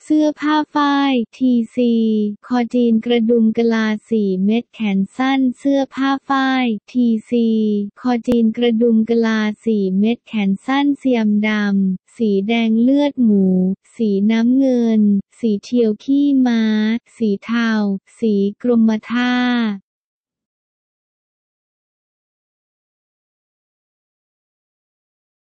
เสื้อผ้าฝ้ายทีซีคอจีนกระดุมกะลา4 เม็ดแขนสั้นเสื้อผ้าฝ้ายทีซีคอจีนกระดุมกะลา4 เม็ดแขนสั้นเสียมดำสีแดงเลือดหมูสีน้ำเงินสีเทียวขี้ม้าสีเทาสีกรมท่า